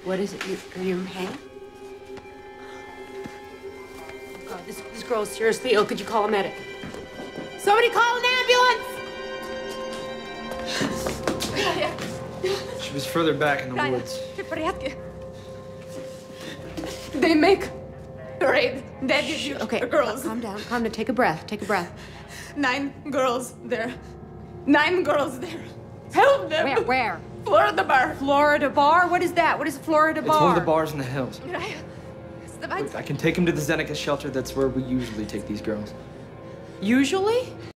What is it? Are you in pain? Oh God, this girl is seriously ill. Could you call a medic? Somebody call an ambulance! She was further back in the woods. They make raid. They did you. Okay, girls. calm down. Calm down. Take a breath. Take a breath. 9 girls there. 9 girls there. Help them. Where? Florida bar. Florida bar? What is that? What is a Florida bar? It's one of the bars in the hills. Look, I can take him to the Zeneca shelter. That's where we usually take these girls. Usually?